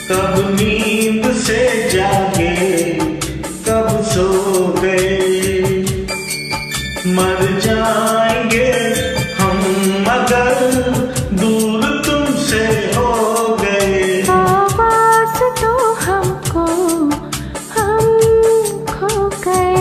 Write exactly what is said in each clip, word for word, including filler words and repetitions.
कब नींद से जागे, कब सो गए। मर जाएंगे हम मगर दूर तुमसे हो गए। आवाज़ दो हमको, हम खो गए।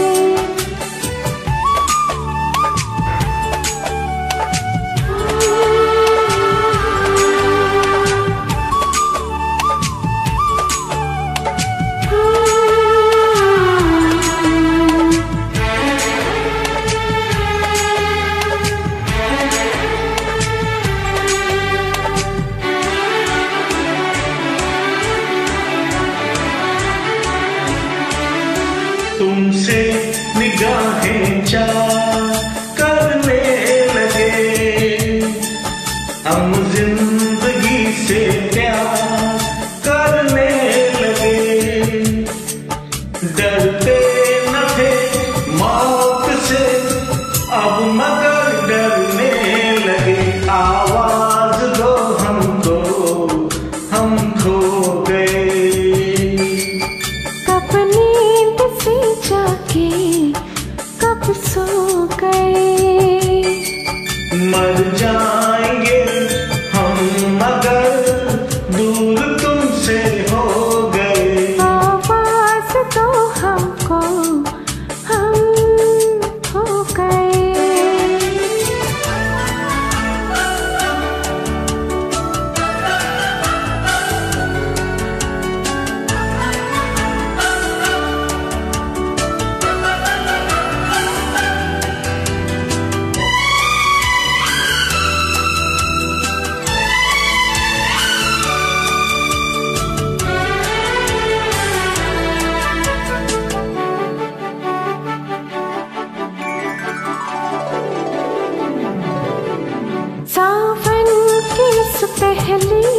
तुमसे निगाहें चाह करने लगे, हम जिंदगी से प्यार करने लगे। डरते न थे मौत से, अब मगर डरने लगे। आवाज दो हमको, हम खो गए। कब सो गए। मर जाएंगे हम मगर दूर तुमसे हो गए। आवाज़ दो हमको, हम खो गए। सावन की इस पहली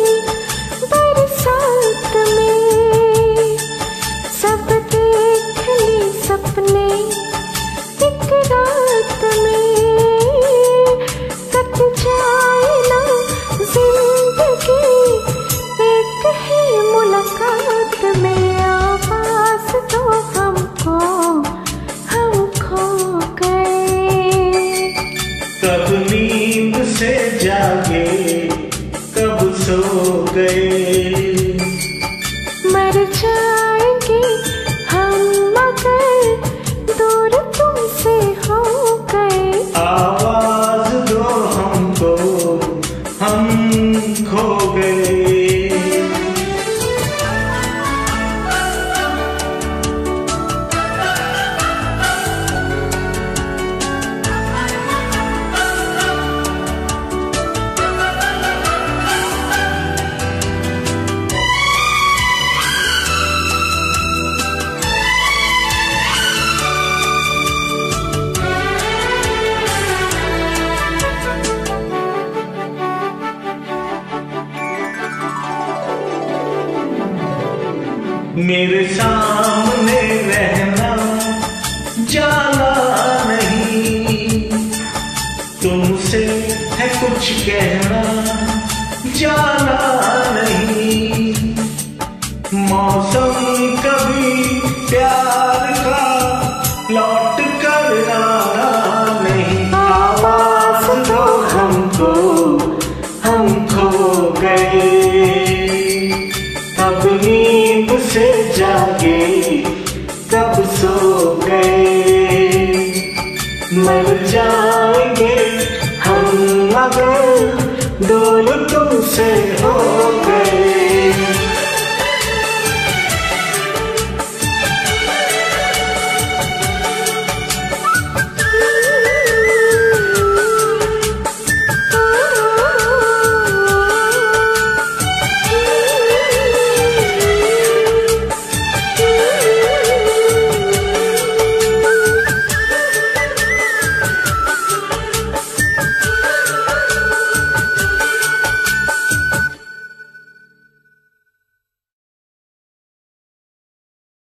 बरसात में सब देख ली सपने एक रात में। कट जाए ना जिंदगी एक ही मुलाकात में। आवाज़ दो हमको, हम खो गए। कब नींद से जागे, कब सो गए। मर जाएंगे हम मगर दूर तुमसे हो गए। आवाज दो हमको, हम खो गए। मेरे सामने रहना, जाना नहीं। तुमसे है कुछ कहना, जाना नहीं। मौसम कभी प्यार का लौट कर आना नहीं। आवाज दो हमको, हम खो गए। कब नींद से जागे, कब सो गए। मर जाएंगे हम मगर दूर तुमसे हो गए।